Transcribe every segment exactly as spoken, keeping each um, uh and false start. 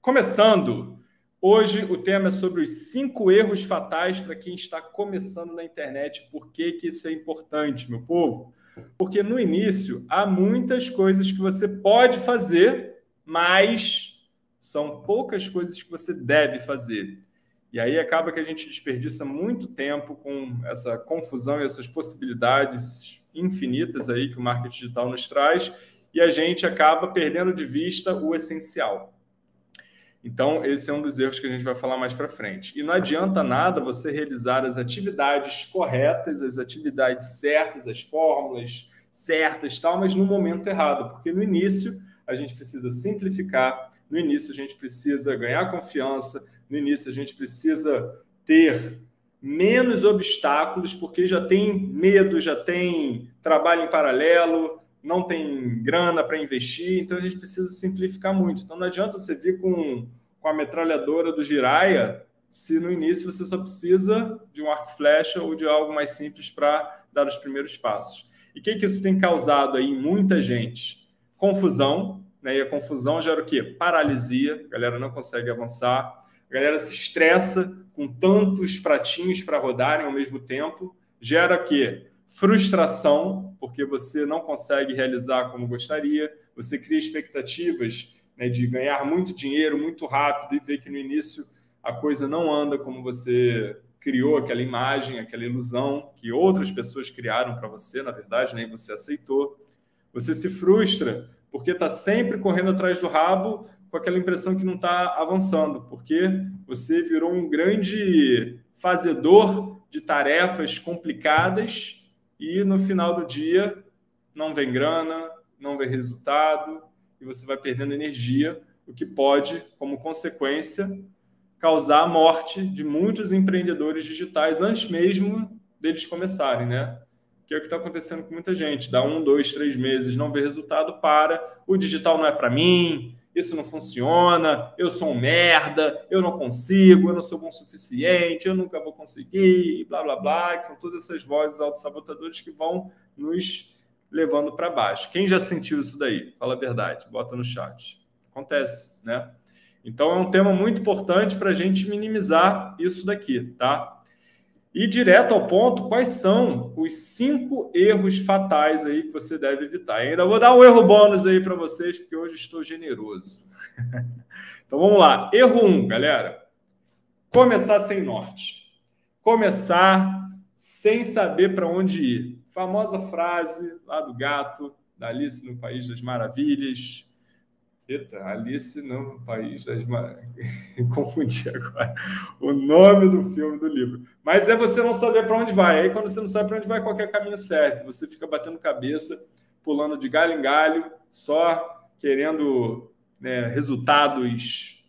Começando, hoje o tema é sobre os cinco erros fatais para quem está começando na internet. Por que que isso é importante, meu povo? Porque no início há muitas coisas que você pode fazer, mas são poucas coisas que você deve fazer. E aí acaba que a gente desperdiça muito tempo com essa confusão e essas possibilidades infinitas aí que o marketing digital nos traz, e a gente acaba perdendo de vista o essencial. Então, esse é um dos erros que a gente vai falar mais para frente. E não adianta nada você realizar as atividades corretas, as atividades certas, as fórmulas certas, tal, mas no momento errado, porque no início a gente precisa simplificar, no início a gente precisa ganhar confiança, no início a gente precisa ter menos obstáculos, porque já tem medo, já tem trabalho em paralelo, não tem grana para investir, então a gente precisa simplificar muito. Então não adianta você vir com, com a metralhadora do Jiraiya se no início você só precisa de um arco e flecha ou de algo mais simples para dar os primeiros passos. E o que, que isso tem causado aí em muita gente? Confusão, né? E a confusão gera o quê? Paralisia, a galera não consegue avançar, a galera se estressa com tantos pratinhos para rodarem ao mesmo tempo, gera o quê? Frustração, porque você não consegue realizar como gostaria, você cria expectativas, né, de ganhar muito dinheiro muito rápido e ver que no início a coisa não anda como você criou aquela imagem, aquela ilusão que outras pessoas criaram para você, na verdade, nem você aceitou. Você se frustra porque está sempre correndo atrás do rabo com aquela impressão que não está avançando, porque você virou um grande fazedor de tarefas complicadas e no final do dia não vem grana, não vem resultado e você vai perdendo energia, o que pode, como consequência, causar a morte de muitos empreendedores digitais antes mesmo deles começarem, né? Que é o que está acontecendo com muita gente. Dá um, dois, três meses, não vê resultado, para. O digital não é para mim, isso não funciona, eu sou um merda, eu não consigo, eu não sou bom o suficiente, eu nunca vou conseguir, blá, blá, blá, que são todas essas vozes autossabotadoras que vão nos levando para baixo. Quem já sentiu isso daí? Fala a verdade, bota no chat. Acontece, né? Então, é um tema muito importante para a gente minimizar isso daqui, tá? E direto ao ponto, quais são os cinco erros fatais aí que você deve evitar? E ainda vou dar um erro bônus aí para vocês, porque hoje estou generoso. Então, vamos lá. Erro um, galera. Começar sem norte. Começar sem saber para onde ir. Famosa frase lá do gato, da Alice no País das Maravilhas. Eita, Alice no País das Maravilhas. Confundi agora o nome do filme, do livro. Mas é você não saber para onde vai. Aí, quando você não sabe para onde vai, qualquer caminho serve. Você fica batendo cabeça, pulando de galho em galho, só querendo, né, resultados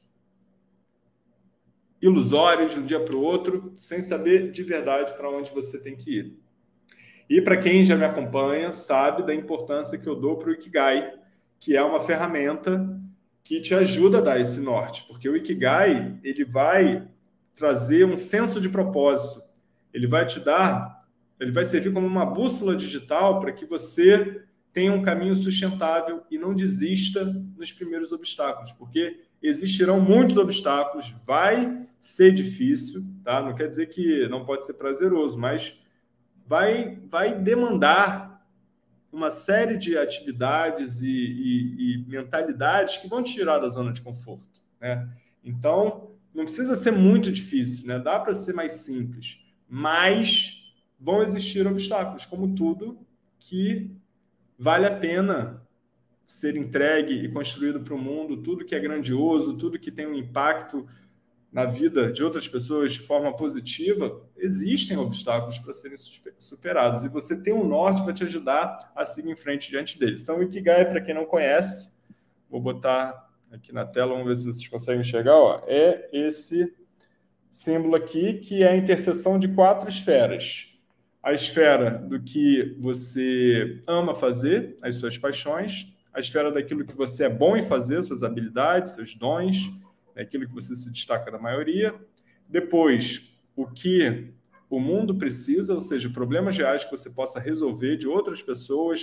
ilusórios de um dia para o outro, sem saber de verdade para onde você tem que ir. E para quem já me acompanha, sabe da importância que eu dou para o Ikigai, que é uma ferramenta que te ajuda a dar esse norte, porque o Ikigai, ele vai trazer um senso de propósito, ele vai te dar, ele vai servir como uma bússola digital para que você tenha um caminho sustentável e não desista nos primeiros obstáculos, porque existirão muitos obstáculos, vai ser difícil, tá? Não quer dizer que não pode ser prazeroso, mas vai, vai demandar uma série de atividades e, e, e mentalidades que vão te tirar da zona de conforto, né? Então, não precisa ser muito difícil, né? Dá para ser mais simples, mas vão existir obstáculos, como tudo que vale a pena ser entregue e construído para o mundo, tudo que é grandioso, tudo que tem um impacto na vida de outras pessoas de forma positiva, existem obstáculos para serem superados. E você tem um norte para te ajudar a seguir em frente diante deles. Então, o Ikigai, para quem não conhece, vou botar aqui na tela, vamos ver se vocês conseguem enxergar, ó, é esse símbolo aqui, que é a interseção de quatro esferas. A esfera do que você ama fazer, as suas paixões, a esfera daquilo que você é bom em fazer, suas habilidades, seus dons, aquilo que você se destaca da maioria. Depois, o que o mundo precisa, ou seja, problemas reais que você possa resolver de outras pessoas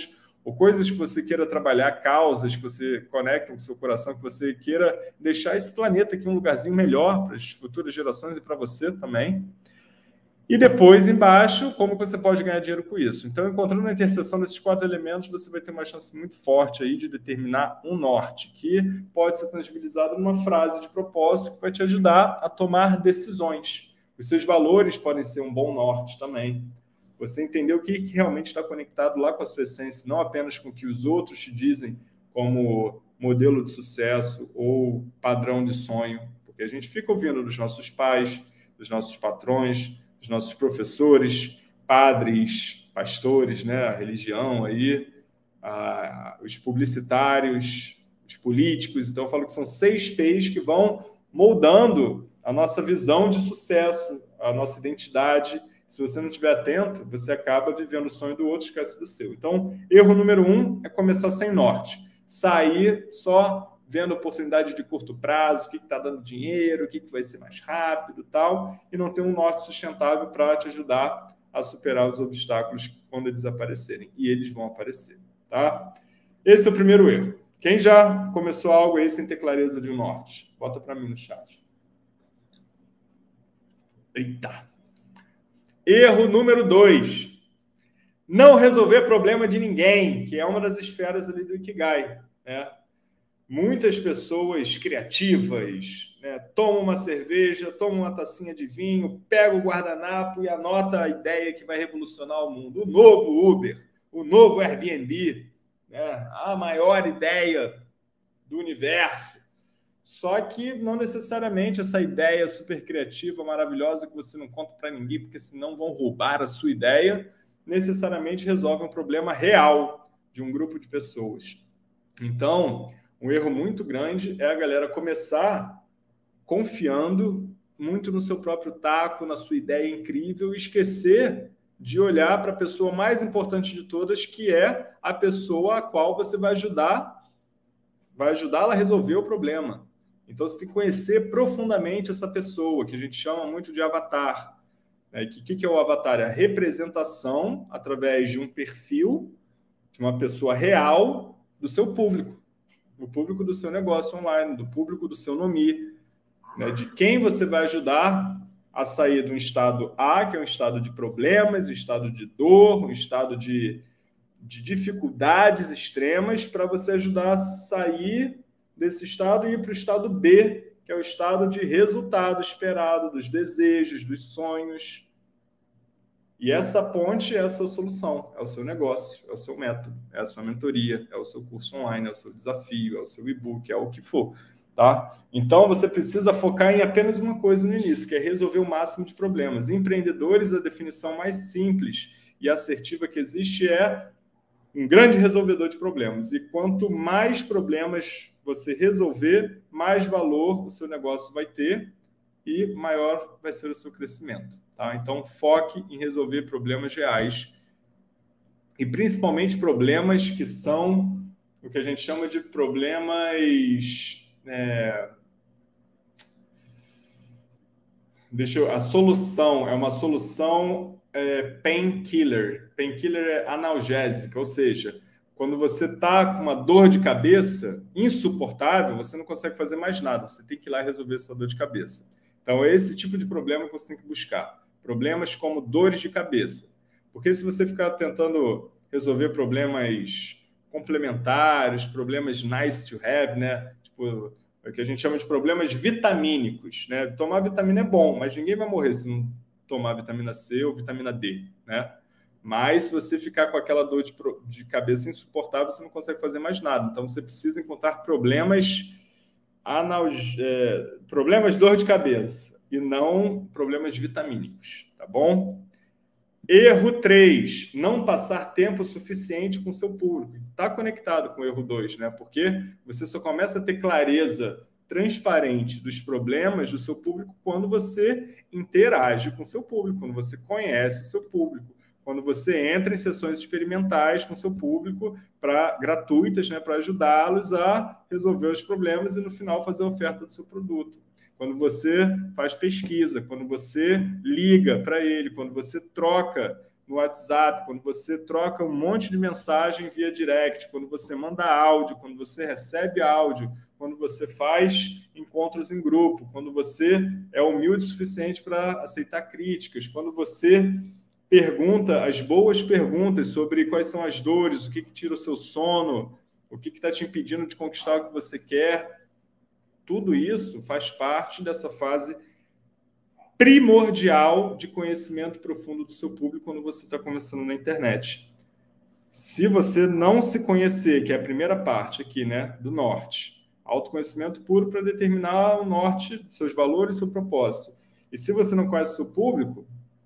ou coisas que você queira trabalhar, causas que você conecta com o seu coração, que você queira deixar esse planeta aqui um lugarzinho melhor para as futuras gerações e para você também. E depois, embaixo, como você pode ganhar dinheiro com isso. Então, encontrando a interseção desses quatro elementos, você vai ter uma chance muito forte aí de determinar um norte, que pode ser tangibilizado numa frase de propósito que vai te ajudar a tomar decisões. Os seus valores podem ser um bom norte também. Você entender o que realmente está conectado lá com a sua essência, não apenas com o que os outros te dizem como modelo de sucesso ou padrão de sonho. Porque a gente fica ouvindo dos nossos pais, dos nossos patrões, dos nossos professores, padres, pastores, né, a religião aí, a, os publicitários, os políticos. Então, eu falo que são seis P's que vão moldando a nossa visão de sucesso, a nossa identidade. Se você não estiver atento, você acaba vivendo o sonho do outro, esquece do seu. Então, erro número um é começar sem norte. Sair só vendo oportunidade de curto prazo, o que está dando dinheiro, o que, que vai ser mais rápido e tal, e não ter um norte sustentável para te ajudar a superar os obstáculos quando eles aparecerem. E eles vão aparecer, tá? Esse é o primeiro erro. Quem já começou algo aí sem ter clareza de um norte? Bota para mim no chat. Eita! Erro número dois. Não resolver problema de ninguém, que é uma das esferas ali do Ikigai, né? Muitas pessoas criativas, né, tomam uma cerveja, tomam uma tacinha de vinho, pegam o guardanapo e anota a ideia que vai revolucionar o mundo. O novo Uber, o novo Airbnb, né, a maior ideia do universo. Só que não necessariamente essa ideia super criativa, maravilhosa, que você não conta para ninguém, porque senão vão roubar a sua ideia, necessariamente resolve um problema real de um grupo de pessoas. Então, um erro muito grande é a galera começar confiando muito no seu próprio taco, na sua ideia incrível, e esquecer de olhar para a pessoa mais importante de todas, que é a pessoa a qual você vai ajudar, vai ajudá-la a resolver o problema. Então, você tem que conhecer profundamente essa pessoa, que a gente chama muito de avatar. O que, que é o avatar? É a representação, através de um perfil, de uma pessoa real, do seu público. Do público do seu negócio online, do público do seu nome, né? De quem você vai ajudar a sair de um estado A, que é um estado de problemas, um estado de dor, um estado de, de dificuldades extremas, para você ajudar a sair desse estado e ir para o estado B, que é o estado de resultado esperado, dos desejos, dos sonhos. E essa ponte é a sua solução, é o seu negócio, é o seu método, é a sua mentoria, é o seu curso online, é o seu desafio, é o seu e-book, é o que for, tá? Então, você precisa focar em apenas uma coisa no início, que é resolver o máximo de problemas. Empreendedores, a definição mais simples e assertiva que existe é um grande resolvedor de problemas. E quanto mais problemas você resolver, mais valor o seu negócio vai ter e maior vai ser o seu crescimento. Tá? Então, foque em resolver problemas reais e principalmente problemas que são o que a gente chama de problemas... É... Deixa eu... A solução é uma solução é, painkiller. Painkiller é analgésica, ou seja, quando você está com uma dor de cabeça insuportável, você não consegue fazer mais nada. Você tem que ir lá resolver essa dor de cabeça. Então, é esse tipo de problema que você tem que buscar. Problemas como dores de cabeça. Porque se você ficar tentando resolver problemas complementares, problemas nice to have, né? Tipo, o que a gente chama de problemas vitamínicos, né? Tomar vitamina é bom, mas ninguém vai morrer se não tomar vitamina C ou vitamina D, né? Mas se você ficar com aquela dor de, de cabeça insuportável, você não consegue fazer mais nada. Então, você precisa encontrar problemas... Analg... É, problemas de dor de cabeça e não problemas vitamínicos, tá bom? Erro três, não passar tempo suficiente com seu público. Está conectado com o erro dois, né? Porque você só começa a ter clareza transparente dos problemas do seu público quando você interage com o seu público, quando você conhece o seu público, quando você entra em sessões experimentais com o seu público para gratuitas, né, para ajudá-los a resolver os problemas e, no final, fazer a oferta do seu produto. Quando você faz pesquisa, quando você liga para ele, quando você troca no WhatsApp, quando você troca um monte de mensagem via direct, quando você manda áudio, quando você recebe áudio, quando você faz encontros em grupo, quando você é humilde o suficiente para aceitar críticas, quando você pergunta as boas perguntas sobre quais são as dores, o que, que tira o seu sono, o que está te impedindo de conquistar o que você quer. Tudo isso faz parte dessa fase primordial de conhecimento profundo do seu público quando você está começando na internet. Se você não se conhecer, que é a primeira parte aqui, né, do norte, autoconhecimento puro para determinar o norte, seus valores e seu propósito. E se você não conhece seu público,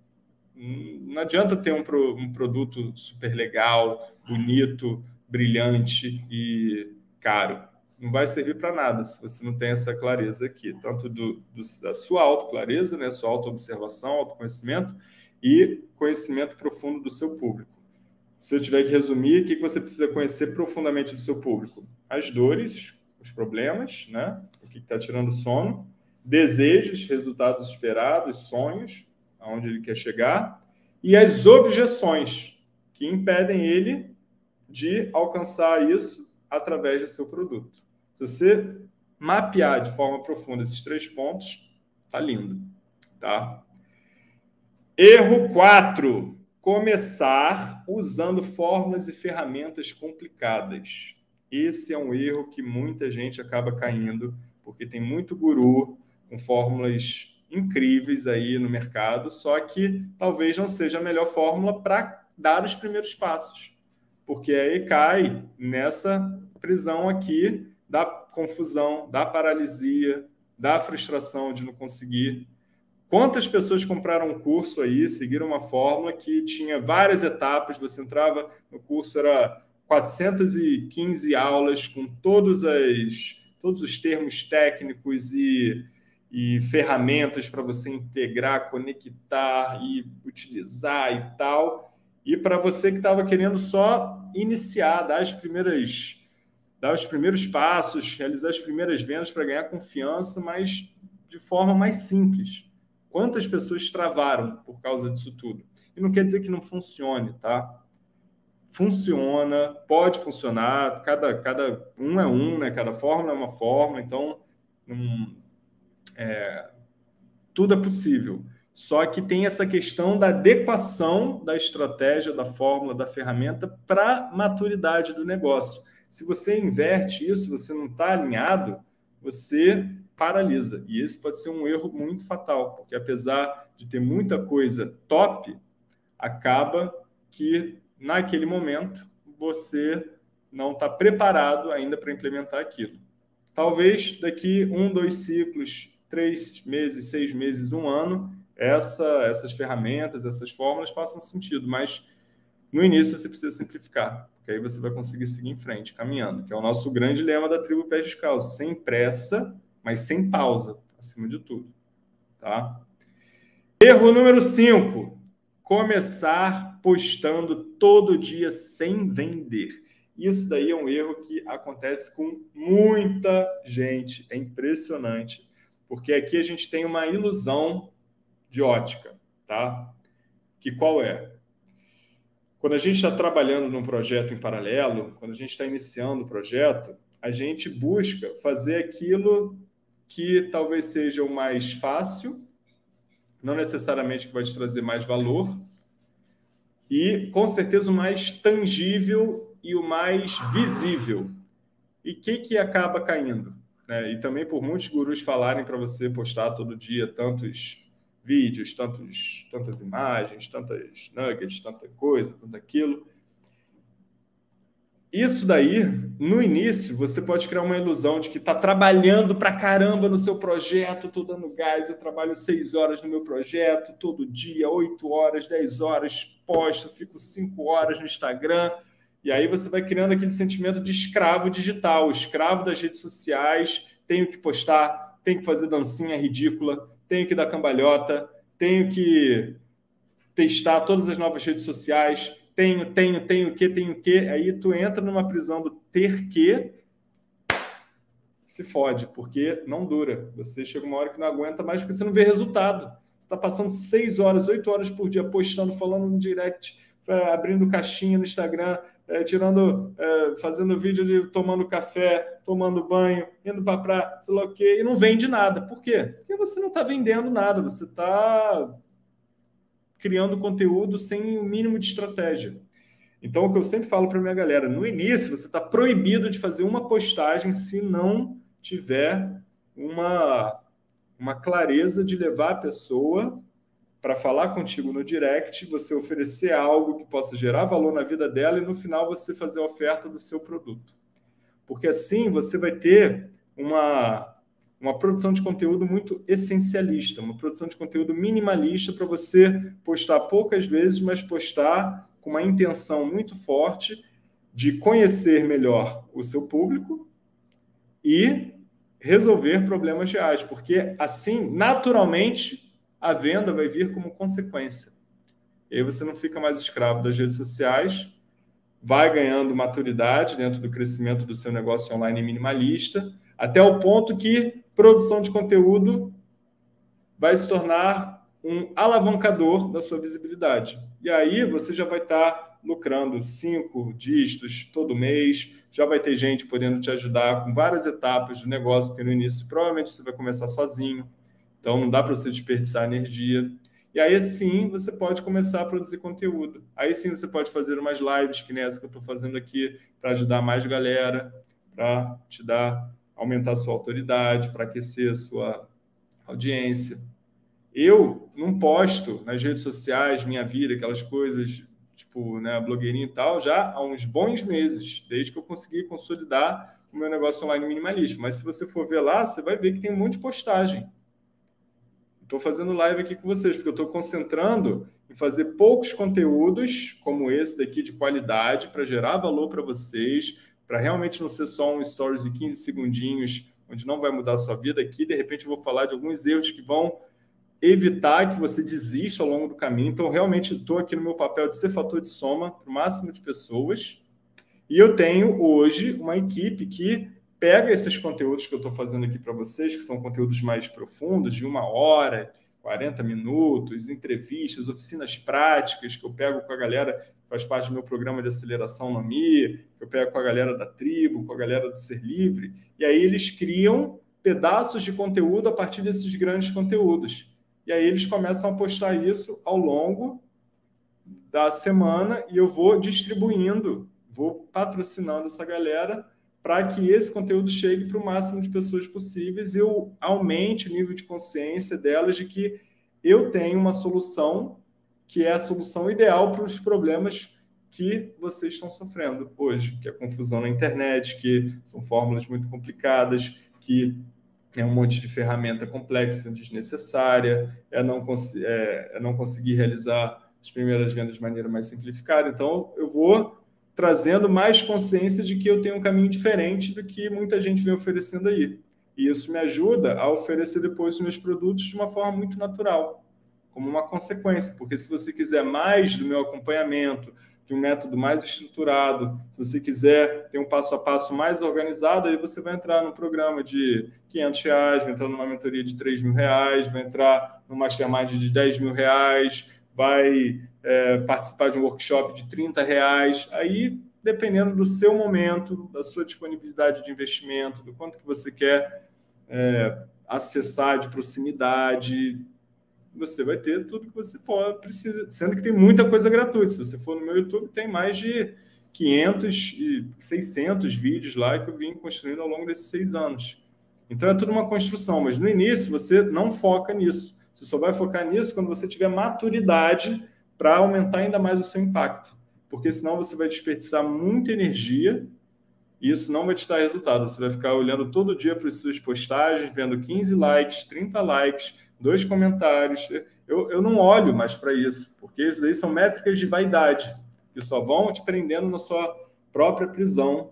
não adianta ter um, pro, um produto super legal, bonito, brilhante e caro. Não vai servir para nada se você não tem essa clareza aqui, tanto do, do, da sua autoclareza, né, sua autoobservação, autoconhecimento e conhecimento profundo do seu público. Se eu tiver que resumir, o que você precisa conhecer profundamente do seu público? As dores, os problemas, né, o que está tirando o sono, desejos, resultados esperados, sonhos, aonde ele quer chegar, e as objeções que impedem ele de alcançar isso através do seu produto. Se você mapear de forma profunda esses três pontos, tá lindo, tá? Erro quatro. Começar usando fórmulas e ferramentas complicadas. Esse é um erro que muita gente acaba caindo, porque tem muito guru com fórmulas incríveis aí no mercado, só que talvez não seja a melhor fórmula para dar os primeiros passos, porque aí cai nessa prisão aqui da confusão, da paralisia, da frustração de não conseguir. Quantas pessoas compraram um curso aí, seguiram uma fórmula que tinha várias etapas, você entrava no curso, era quatrocentas e quinze aulas com todos, as, todos os termos técnicos e, e ferramentas para você integrar, conectar e utilizar e tal. E para você que estava querendo só iniciar, dar as primeiras, dar os primeiros passos, realizar as primeiras vendas para ganhar confiança, mas de forma mais simples. Quantas pessoas travaram por causa disso tudo? E não quer dizer que não funcione, tá? Funciona, pode funcionar, cada, cada um é um, né? Cada fórmula é uma fórmula, então hum, é, tudo é possível. Só que tem essa questão da adequação da estratégia, da fórmula, da ferramenta para a maturidade do negócio. Se você inverte isso, você não está alinhado, você paralisa. E esse pode ser um erro muito fatal, porque apesar de ter muita coisa top, acaba que naquele momento você não está preparado ainda para implementar aquilo. Talvez daqui um, dois ciclos, três meses, seis meses, um ano, essa, essas ferramentas, essas fórmulas façam sentido, mas no início você precisa simplificar, porque aí você vai conseguir seguir em frente, caminhando, que é o nosso grande lema da tribo Pés Descalços, sem pressa, mas sem pausa, acima de tudo. Tá? Erro número cinco. Começar postando todo dia sem vender. Isso daí é um erro que acontece com muita gente. É impressionante. Porque aqui a gente tem uma ilusão de ótica. Tá? Que qual é? Quando a gente está trabalhando num projeto em paralelo, quando a gente está iniciando o projeto, a gente busca fazer aquilo que talvez seja o mais fácil, não necessariamente que vai te trazer mais valor, e com certeza o mais tangível e o mais visível. E o que, que acaba caindo? Né? E também por muitos gurus falarem para você postar todo dia tantos vídeos, tantos, tantas imagens, tantas nuggets, tanta coisa, tanto aquilo. Isso daí, no início, você pode criar uma ilusão de que está trabalhando pra caramba no seu projeto, estou dando gás, eu trabalho seis horas no meu projeto, todo dia, oito horas, dez horas, posto, fico cinco horas no Instagram, e aí você vai criando aquele sentimento de escravo digital, escravo das redes sociais, tenho que postar, tenho que fazer dancinha ridícula, tenho que dar cambalhota, tenho que testar todas as novas redes sociais, tenho, tenho, tenho que, tenho que, aí tu entra numa prisão do ter que, se fode, porque não dura. Você chega uma hora que não aguenta mais porque você não vê resultado. Você está passando seis horas, oito horas por dia postando, falando no direct, abrindo caixinha no Instagram, é, tirando, é, fazendo vídeo de tomando café, tomando banho, indo para praia, sei lá o quê, e não vende nada. Por quê? Porque você não está vendendo nada, você está criando conteúdo sem o mínimo de estratégia. Então, o que eu sempre falo para minha galera, no início você está proibido de fazer uma postagem se não tiver uma, uma clareza de levar a pessoa para falar contigo no direct, você oferecer algo que possa gerar valor na vida dela e no final você fazer a oferta do seu produto. Porque assim você vai ter uma, uma produção de conteúdo muito essencialista, uma produção de conteúdo minimalista para você postar poucas vezes, mas postar com uma intenção muito forte de conhecer melhor o seu público e resolver problemas reais, porque assim, naturalmente, a venda vai vir como consequência. E aí você não fica mais escravo das redes sociais, vai ganhando maturidade dentro do crescimento do seu negócio online minimalista, até o ponto que produção de conteúdo vai se tornar um alavancador da sua visibilidade. E aí você já vai estar lucrando cinco dígitos todo mês, já vai ter gente podendo te ajudar com várias etapas do negócio, porque no início provavelmente você vai começar sozinho, então não dá para você desperdiçar energia. E aí sim você pode começar a produzir conteúdo. Aí sim você pode fazer umas lives, que nem essa que eu estou fazendo aqui, para ajudar mais galera, para te dar, aumentar a sua autoridade, para aquecer a sua audiência. Eu não posto nas redes sociais minha vida, aquelas coisas, tipo, né, blogueirinho e tal, já há uns bons meses, desde que eu consegui consolidar o meu negócio online minimalista. Mas se você for ver lá, você vai ver que tem um monte de postagem. Estou fazendo live aqui com vocês, porque eu estou concentrando em fazer poucos conteúdos, como esse daqui, de qualidade, para gerar valor para vocês, para realmente não ser só um stories de quinze segundinhos, onde não vai mudar a sua vida. Aqui, de repente, eu vou falar de alguns erros que vão evitar que você desista ao longo do caminho. Então, realmente, estou aqui no meu papel de ser fator de soma para o máximo de pessoas. E eu tenho, hoje, uma equipe que pega esses conteúdos que eu estou fazendo aqui para vocês, que são conteúdos mais profundos, de uma hora, quarenta minutos, entrevistas, oficinas práticas, que eu pego com a galera que faz parte do meu programa de aceleração no A M I, que eu pego com a galera da tribo, com a galera do Ser Livre, e aí eles criam pedaços de conteúdo a partir desses grandes conteúdos. E aí eles começam a postar isso ao longo da semana e eu vou distribuindo, vou patrocinando essa galera para que esse conteúdo chegue para o máximo de pessoas possíveis e eu aumente o nível de consciência delas de que eu tenho uma solução que é a solução ideal para os problemas que vocês estão sofrendo hoje, que é a confusão na internet, que são fórmulas muito complicadas, que é um monte de ferramenta complexa, desnecessária, é não, é, é não conseguir realizar as primeiras vendas de maneira mais simplificada. Então, eu vou trazendo mais consciência de que eu tenho um caminho diferente do que muita gente vem oferecendo aí. E isso me ajuda a oferecer depois os meus produtos de uma forma muito natural, como uma consequência. Porque se você quiser mais do meu acompanhamento, de um método mais estruturado, se você quiser ter um passo a passo mais organizado, aí você vai entrar num programa de quinhentos reais, vai entrar numa mentoria de três mil reais, vai entrar num mastermind de dez mil reais, vai é, participar de um workshop de trinta reais. Aí, dependendo do seu momento, da sua disponibilidade de investimento, do quanto que você quer é, acessar de proximidade, você vai ter tudo que você pode, precisa, sendo que tem muita coisa gratuita. Se você for no meu YouTube, tem mais de quinhentos e seiscentos vídeos lá que eu vim construindo ao longo desses seis anos. Então, é tudo uma construção, mas no início você não foca nisso. Você só vai focar nisso quando você tiver maturidade para aumentar ainda mais o seu impacto. Porque senão você vai desperdiçar muita energia e isso não vai te dar resultado. Você vai ficar olhando todo dia para as suas postagens, vendo quinze likes, trinta likes, dois comentários. Eu, eu não olho mais para isso, porque isso daí são métricas de vaidade, que só vão te prendendo na sua própria prisão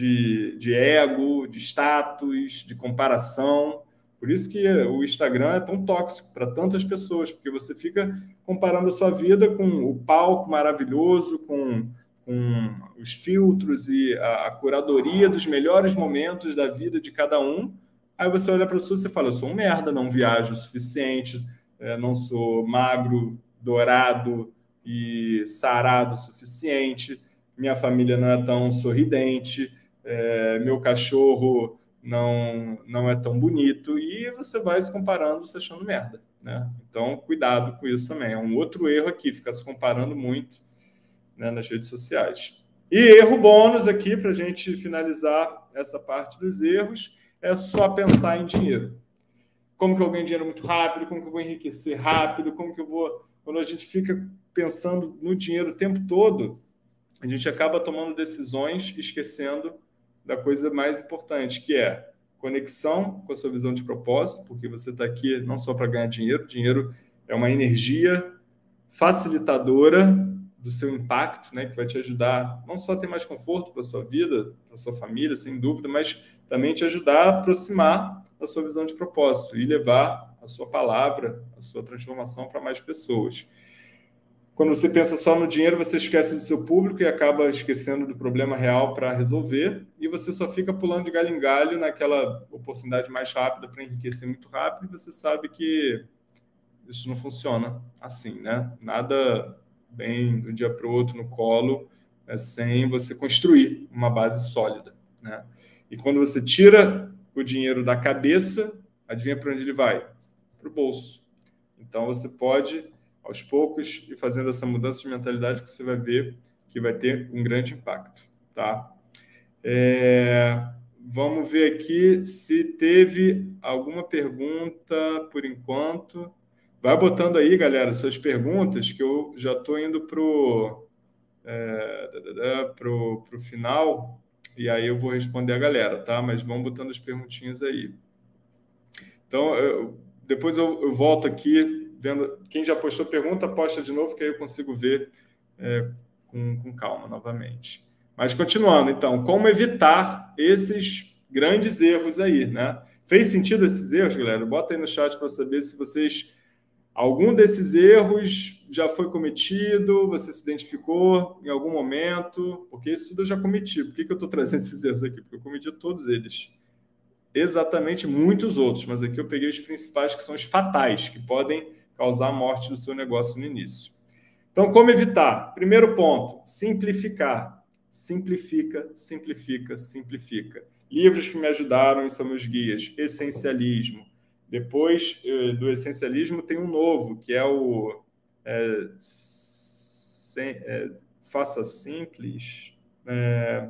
de, de ego, de status, de comparação. Por isso que o Instagram é tão tóxico para tantas pessoas, porque você fica comparando a sua vida com o palco maravilhoso, com, com os filtros e a, a curadoria dos melhores momentos da vida de cada um. Aí você olha para a sua e você fala, eu sou um merda, não viajo o suficiente, é, não sou magro, dourado e sarado o suficiente, minha família não é tão sorridente, é, meu cachorro não, não é tão bonito, e você vai se comparando, se achando merda, né? Então, cuidado com isso também. É um outro erro aqui, ficar se comparando muito, né, nas redes sociais. E erro bônus aqui, para a gente finalizar essa parte dos erros, é só pensar em dinheiro. Como que eu ganho dinheiro muito rápido, como que eu vou enriquecer rápido, como que eu vou... Quando a gente fica pensando no dinheiro o tempo todo, a gente acaba tomando decisões esquecendo da coisa mais importante, que é conexão com a sua visão de propósito, porque você está aqui não só para ganhar dinheiro, dinheiro é uma energia facilitadora do seu impacto, né, que vai te ajudar não só a ter mais conforto para a sua vida, para a sua família, sem dúvida, mas também te ajudar a aproximar da sua visão de propósito e levar a sua palavra, a sua transformação para mais pessoas. Quando você pensa só no dinheiro, você esquece do seu público e acaba esquecendo do problema real para resolver, e você só fica pulando de galho em galho naquela oportunidade mais rápida para enriquecer muito rápido, e você sabe que isso não funciona assim, né? Nada bem do dia para o outro no colo, né, sem você construir uma base sólida, né? E quando você tira o dinheiro da cabeça, adivinha para onde ele vai? Para o bolso. Então, você pode, aos poucos, ir fazendo essa mudança de mentalidade, que você vai ver que vai ter um grande impacto, tá? É... Vamos ver aqui se teve alguma pergunta por enquanto. Vai botando aí, galera, suas perguntas, que eu já estou indo para o é, pro, pro final, e aí eu vou responder a galera, tá? Mas vão botando as perguntinhas aí. Então, eu, depois eu, eu volto aqui, vendo quem já postou pergunta, posta de novo, que aí eu consigo ver é, com, com calma novamente. Mas continuando, então, como evitar esses grandes erros aí, né? Fez sentido esses erros, galera? Bota aí no chat para saber se vocês... Algum desses erros já foi cometido, você se identificou em algum momento, porque isso tudo eu já cometi. Por que, que eu estou trazendo esses erros aqui? Porque eu cometi todos eles. Exatamente, muitos outros, mas aqui eu peguei os principais, que são os fatais, que podem causar a morte do seu negócio no início. Então, como evitar? Primeiro ponto, simplificar. Simplifica, simplifica, simplifica. Livros que me ajudaram são meus guias. Essencialismo. Depois do essencialismo tem um novo, que é o é, sem, é, Faça Simples. É,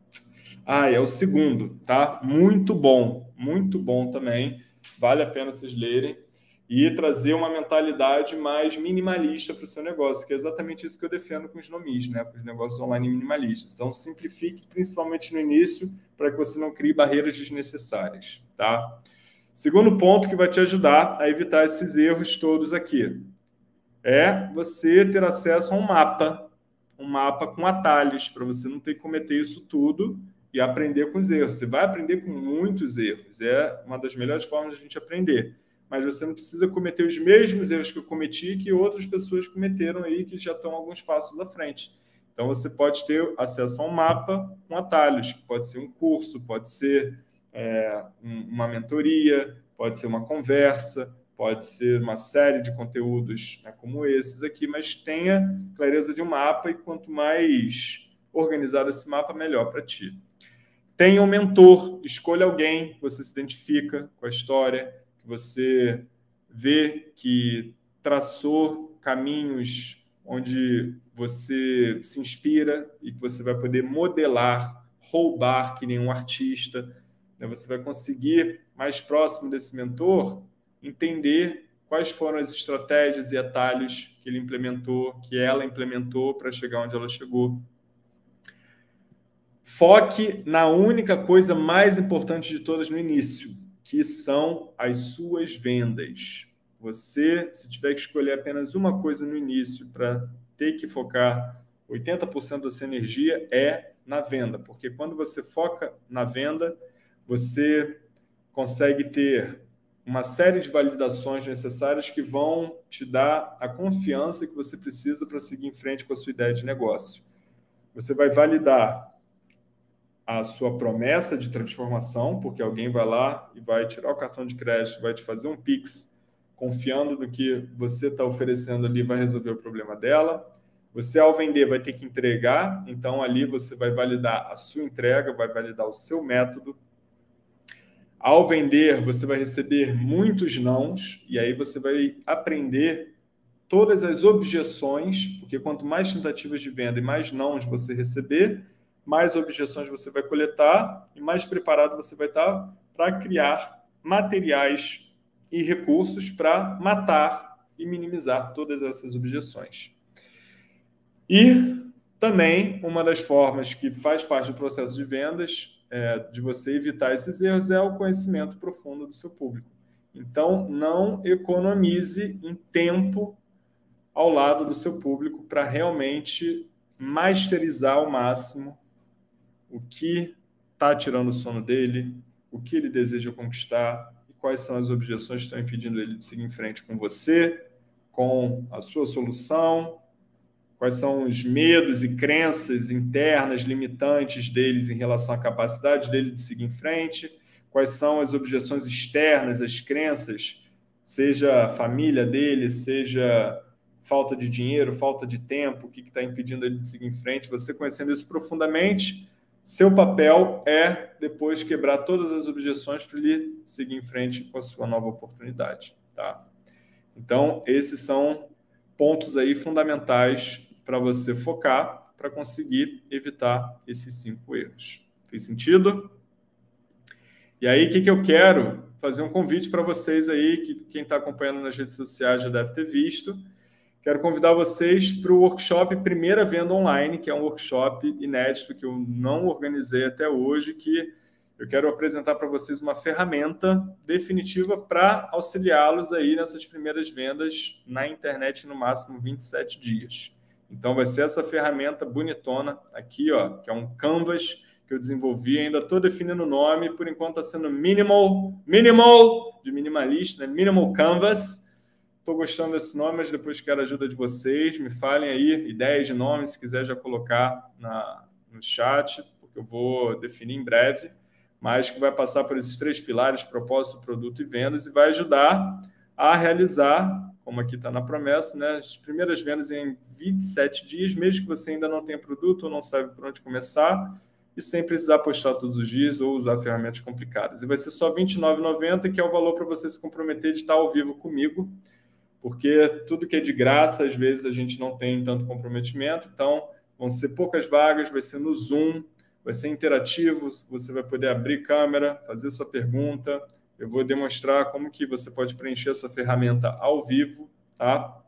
ah, é o segundo, tá? Muito bom, muito bom também. Vale a pena vocês lerem. E trazer uma mentalidade mais minimalista para o seu negócio, que é exatamente isso que eu defendo com os nomis, né? Com os negócios online minimalistas. Então, simplifique, principalmente no início, para que você não crie barreiras desnecessárias, tá? Segundo ponto que vai te ajudar a evitar esses erros todos aqui é você ter acesso a um mapa, um mapa com atalhos, para você não ter que cometer isso tudo e aprender com os erros. Você vai aprender com muitos erros, é uma das melhores formas de a gente aprender. Mas você não precisa cometer os mesmos erros que eu cometi que outras pessoas cometeram aí, que já estão alguns passos à frente. Então, você pode ter acesso a um mapa com atalhos, que pode ser um curso, pode ser é, uma mentoria, pode ser uma conversa, pode ser uma série de conteúdos, né, como esses aqui, mas tenha clareza de um mapa, e quanto mais organizado esse mapa, melhor para ti. Tenha um mentor, escolha alguém que você se identifica com a história, que você vê que traçou caminhos onde você se inspira e que você vai poder modelar, roubar que nem um artista. Você vai conseguir, mais próximo desse mentor, entender quais foram as estratégias e atalhos que ele implementou, que ela implementou para chegar onde ela chegou. Foque na única coisa mais importante de todas no início, que são as suas vendas. Você, se tiver que escolher apenas uma coisa no início para ter que focar oitenta por cento da sua energia, é na venda. Porque quando você foca na venda, você consegue ter uma série de validações necessárias que vão te dar a confiança que você precisa para seguir em frente com a sua ideia de negócio. Você vai validar a sua promessa de transformação, porque alguém vai lá e vai tirar o cartão de crédito, vai te fazer um Pix confiando no que você está oferecendo ali vai resolver o problema dela. Você, ao vender, vai ter que entregar, então ali você vai validar a sua entrega, vai validar o seu método. Ao vender, você vai receber muitos nãos, e aí você vai aprender todas as objeções, porque quanto mais tentativas de venda e mais nãos você receber, mais objeções você vai coletar e mais preparado você vai estar para criar materiais e recursos para matar e minimizar todas essas objeções. E também uma das formas que faz parte do processo de vendas, é, de você evitar esses erros, é o conhecimento profundo do seu público. Então, não economize em tempo ao lado do seu público para realmente masterizar ao máximo o que está tirando o sono dele, o que ele deseja conquistar e quais são as objeções que estão impedindo ele de seguir em frente com você, com a sua solução, quais são os medos e crenças internas limitantes deles em relação à capacidade dele de seguir em frente, quais são as objeções externas, as crenças, seja a família dele, seja falta de dinheiro, falta de tempo, o que está impedindo ele de seguir em frente. Você conhecendo isso profundamente, seu papel é depois quebrar todas as objeções para ele seguir em frente com a sua nova oportunidade, tá? Então, esses são pontos aí fundamentais para você focar, para conseguir evitar esses cinco erros. Fez sentido? E aí, o que, que eu quero? Fazer um convite para vocês aí, que quem está acompanhando nas redes sociais já deve ter visto. Quero convidar vocês para o workshop Primeira Venda Online, que é um workshop inédito que eu não organizei até hoje, que eu quero apresentar para vocês uma ferramenta definitiva para auxiliá-los aí nessas primeiras vendas na internet no máximo vinte e sete dias. Então, vai ser essa ferramenta bonitona aqui, ó, que é um Canvas que eu desenvolvi. Ainda estou definindo o nome, por enquanto está sendo Minimal, Minimal, de minimalista, né? Minimal Canvas. Estou gostando desse nome, mas depois quero a ajuda de vocês. Me falem aí ideias de nome, se quiser já colocar na, no chat, porque eu vou definir em breve. Mas que vai passar por esses três pilares: propósito, produto e vendas, e vai ajudar a realizar, como aqui está na promessa, né, as primeiras vendas em vinte e sete dias, mesmo que você ainda não tenha produto ou não sabe por onde começar, e sem precisar postar todos os dias ou usar ferramentas complicadas. E vai ser só vinte e nove reais e noventa centavos, que é o valor para você se comprometer de estar ao vivo comigo, porque tudo que é de graça, às vezes a gente não tem tanto comprometimento. Então, vão ser poucas vagas, vai ser no Zoom, vai ser interativo, você vai poder abrir câmera, fazer sua pergunta. Eu vou demonstrar como que você pode preencher essa ferramenta ao vivo, tá?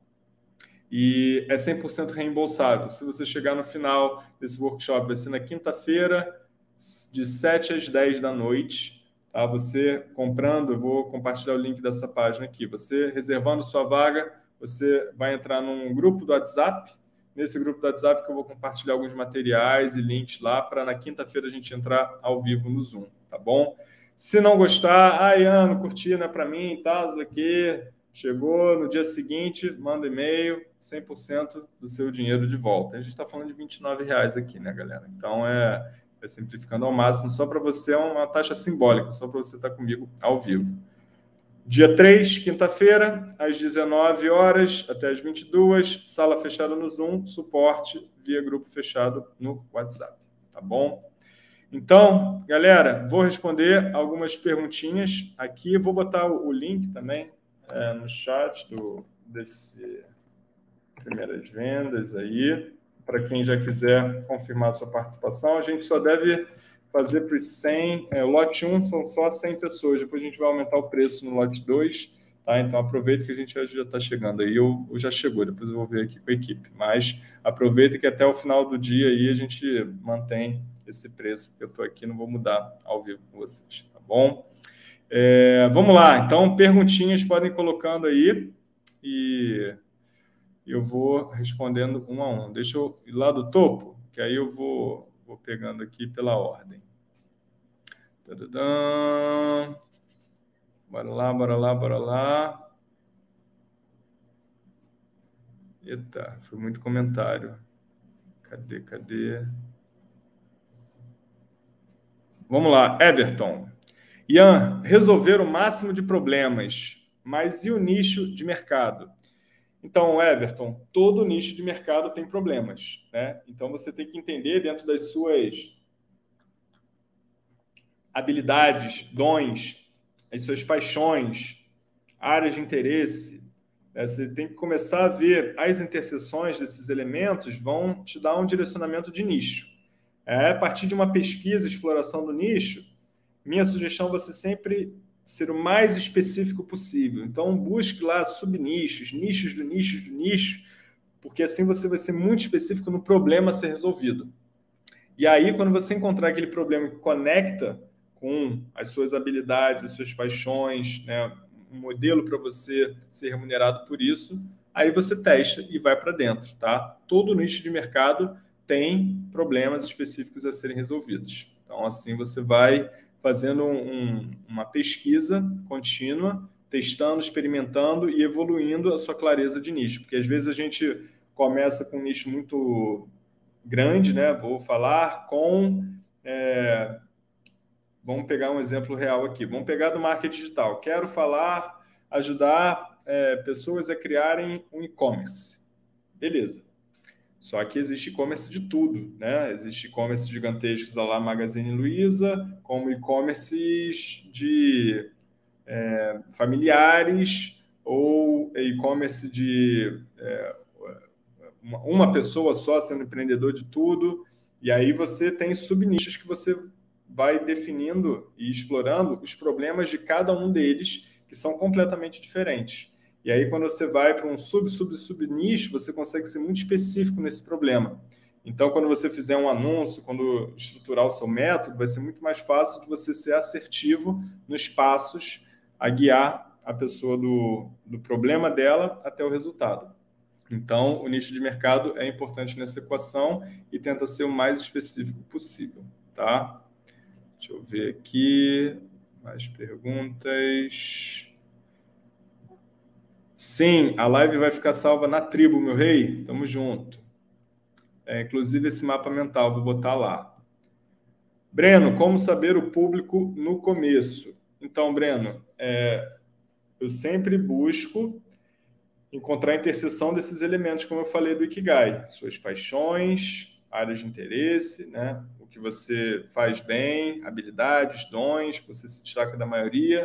E é cem por cento reembolsável. Se você chegar no final desse workshop, vai ser na quinta-feira, de sete às dez da noite, tá? Você comprando, eu vou compartilhar o link dessa página aqui. Você reservando sua vaga, você vai entrar num grupo do WhatsApp. Nesse grupo do WhatsApp que eu vou compartilhar alguns materiais e links lá para na quinta-feira a gente entrar ao vivo no Zoom, tá bom? Se não gostar, ah, Ian, não curti, não é para mim e tal, isso aqui, chegou no dia seguinte, manda e-mail, cem por cento do seu dinheiro de volta. A gente está falando de vinte e nove reais aqui, né, galera? Então, é, é simplificando ao máximo, só para você é uma taxa simbólica, só para você estar comigo ao vivo. Dia três, quinta-feira, às dezenove horas até às vinte e duas, sala fechada no Zoom, suporte via grupo fechado no WhatsApp, tá bom? Então, galera, vou responder algumas perguntinhas aqui. Vou botar o link também é, no chat do, desse Primeiras Vendas aí, para quem já quiser confirmar a sua participação. A gente só deve fazer para os cem, é, o lote um são só cem pessoas, depois a gente vai aumentar o preço no lote dois, tá? Então aproveita que a gente já está chegando aí, ou, ou já chegou, depois eu vou ver aqui com a equipe, mas aproveita que até o final do dia aí a gente mantém esse preço, porque eu estou aqui, não vou mudar ao vivo com vocês, tá bom? É, vamos lá, então perguntinhas podem ir colocando aí e eu vou respondendo um a um. Deixa eu ir lá do topo, que aí eu vou Vou pegando aqui pela ordem. Tadadã. Bora lá, bora lá, bora lá. Eita, foi muito comentário. Cadê, cadê? Vamos lá, Everton. Ian, resolver o máximo de problemas Mas e o nicho de mercado? Então, Everton, todo nicho de mercado tem problemas, né? Então, você tem que entender dentro das suas habilidades, dons, as suas paixões, áreas de interesse. Né? Você tem que começar a ver as interseções desses elementos vão te dar um direcionamento de nicho. É, a partir de uma pesquisa, exploração do nicho, minha sugestão é você sempre ser o mais específico possível. Então, busque lá subnichos, nichos do nicho do nicho, porque assim você vai ser muito específico no problema a ser resolvido. E aí, quando você encontrar aquele problema que conecta com as suas habilidades, as suas paixões, né, um modelo para você ser remunerado por isso, aí você testa e vai para dentro, tá? Todo nicho de mercado tem problemas específicos a serem resolvidos. Então, assim, você vai fazendo um, uma pesquisa contínua, testando, experimentando e evoluindo a sua clareza de nicho. Porque, às vezes, a gente começa com um nicho muito grande, né? Vou falar com... É... Vamos pegar um exemplo real aqui. Vamos pegar do marketing digital. Quero falar, ajudar é, pessoas a criarem um e-commerce. Beleza. Só que existe e-commerce de tudo, né? Existe e-commerce gigantescos lá Magazine Luiza, como e-commerces de é, familiares ou e-commerce de é, uma pessoa só sendo empreendedor de tudo. E aí você tem subnichos que você vai definindo e explorando os problemas de cada um deles, que são completamente diferentes. E aí, quando você vai para um sub, sub, sub nicho, você consegue ser muito específico nesse problema. Então, quando você fizer um anúncio, quando estruturar o seu método, vai ser muito mais fácil de você ser assertivo nos passos a guiar a pessoa do, do problema dela até o resultado. Então, o nicho de mercado é importante nessa equação e tenta ser o mais específico possível, tá? Deixa eu ver aqui. Mais perguntas. Sim, a live vai ficar salva na tribo, meu rei. Tamo junto. É, inclusive, esse mapa mental, vou botar lá. Breno, como saber o público no começo? Então, Breno, é, eu sempre busco encontrar a interseção desses elementos, como eu falei do Ikigai. Suas paixões, áreas de interesse, né? O que você faz bem, habilidades, dons, que você se destaca da maioria,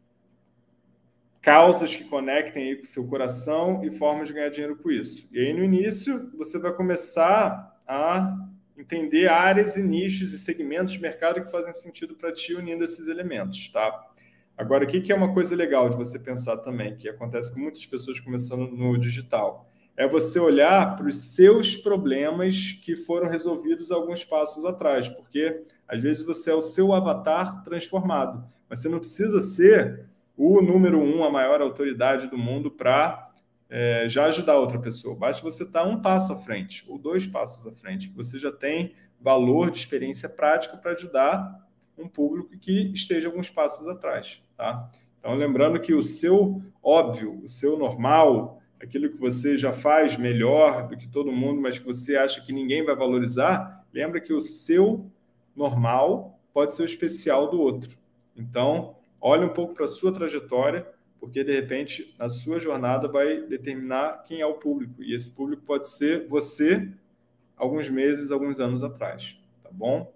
causas que conectem aí com o seu coração e formas de ganhar dinheiro com isso. E aí, no início, você vai começar a entender áreas e nichos e segmentos de mercado que fazem sentido para ti unindo esses elementos, tá? Agora, o que é uma coisa legal de você pensar também, que acontece com muitas pessoas começando no digital? É você olhar para os seus problemas que foram resolvidos alguns passos atrás, porque às vezes você é o seu avatar transformado, mas você não precisa ser o número um, a maior autoridade do mundo para é, já ajudar outra pessoa. Basta você estar um passo à frente, ou dois passos à frente, que você já tem valor de experiência prática para ajudar um público que esteja alguns passos atrás, tá? Então, lembrando que o seu óbvio, o seu normal, aquilo que você já faz melhor do que todo mundo, mas que você acha que ninguém vai valorizar, lembra que o seu normal pode ser o especial do outro. Então, olhe um pouco para a sua trajetória, porque, de repente, a sua jornada vai determinar quem é o público. E esse público pode ser você, alguns meses, alguns anos atrás, tá bom?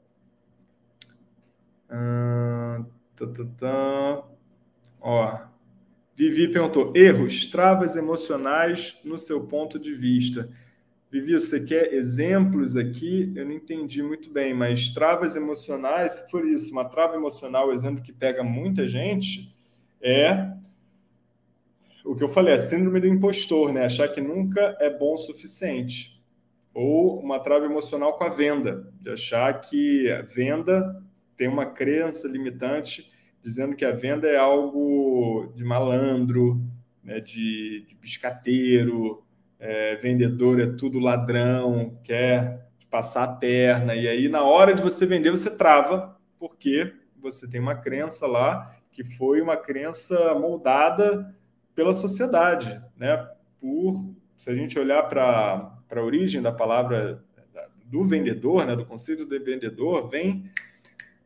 Hum, tá, tá, tá. Ó, Vivi perguntou, erros, travas emocionais no seu ponto de vista. Vivi, você quer exemplos aqui? Eu não entendi muito bem, mas travas emocionais, se for isso, uma trava emocional, o exemplo que pega muita gente, é o que eu falei, a síndrome do impostor, né? Achar que nunca é bom o suficiente. Ou uma trava emocional com a venda, de achar que a venda tem uma crença limitante, dizendo que a venda é algo de malandro, né, de, de biscateiro, é, vendedor é tudo ladrão, quer passar a perna, e aí na hora de você vender você trava, porque você tem uma crença lá que foi uma crença moldada pela sociedade, né? Por, se a gente olhar para para a origem da palavra do vendedor, né, do conceito de vendedor, vem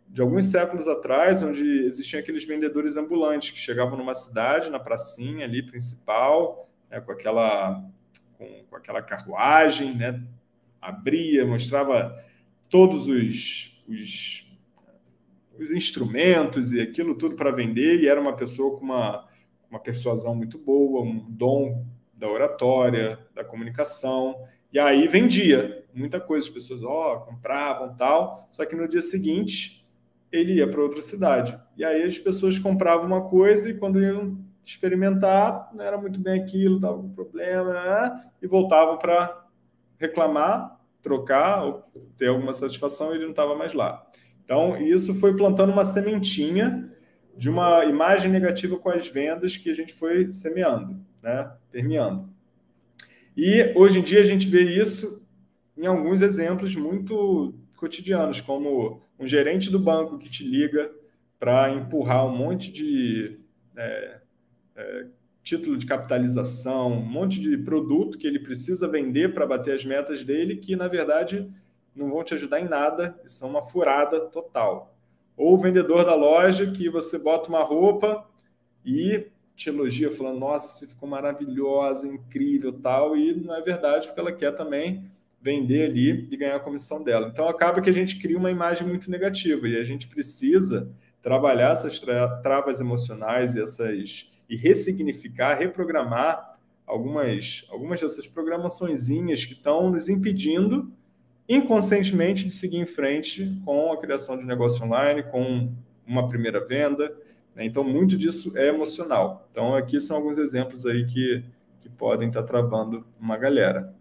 de alguns séculos atrás, onde existiam aqueles vendedores ambulantes que chegavam numa cidade, na pracinha ali principal, né, com aquela com, com aquela carruagem, né, abria, mostrava todos os, os, os instrumentos e aquilo tudo para vender, e era uma pessoa com uma, uma persuasão muito boa, um dom da oratória, da comunicação, e aí vendia muita coisa, as pessoas ó, compravam tal, só que no dia seguinte ele ia para outra cidade. E aí as pessoas compravam uma coisa e quando iam experimentar, não era muito bem aquilo, dava um problema, né? E voltavam para reclamar, trocar, ou ter alguma satisfação e ele não estava mais lá. Então, isso foi plantando uma sementinha de uma imagem negativa com as vendas que a gente foi semeando, né? Permeando. E hoje em dia a gente vê isso em alguns exemplos muito cotidianos, como um gerente do banco que te liga para empurrar um monte de é, é, título de capitalização, um monte de produto que ele precisa vender para bater as metas dele, que, na verdade, não vão te ajudar em nada e são uma furada total. Ou o vendedor da loja que você bota uma roupa e te elogia, falando, nossa, você ficou maravilhosa, incrível, tal, e não é verdade, porque ela quer também vender ali e ganhar a comissão dela. Então, acaba que a gente cria uma imagem muito negativa e a gente precisa trabalhar essas tra travas emocionais e, essas, e ressignificar, reprogramar algumas, algumas dessas programaçõezinhas que estão nos impedindo inconscientemente de seguir em frente com a criação de negócio online, com uma primeira venda. Né? Então, muito disso é emocional. Então, aqui são alguns exemplos aí que, que podem estar travando uma galera.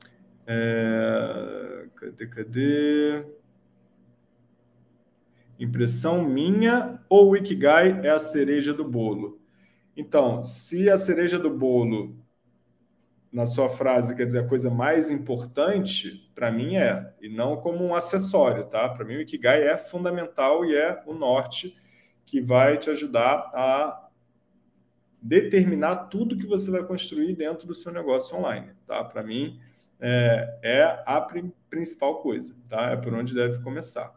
É... Cadê, cadê? Impressão minha ou o Ikigai é a cereja do bolo? Então, se a cereja do bolo, na sua frase, quer dizer a coisa mais importante, para mim é, e não como um acessório, tá? Para mim o Ikigai é fundamental e é o norte que vai te ajudar a determinar tudo que você vai construir dentro do seu negócio online, tá? Para mim, é, é a principal coisa, tá? É por onde deve começar.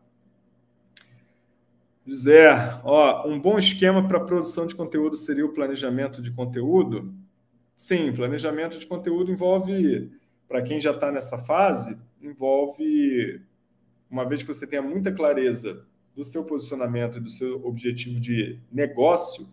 José, ó, um bom esquema para produção de conteúdo seria o planejamento de conteúdo? Sim, planejamento de conteúdo envolve, para quem já está nessa fase, envolve, uma vez que você tenha muita clareza do seu posicionamento e do seu objetivo de negócio,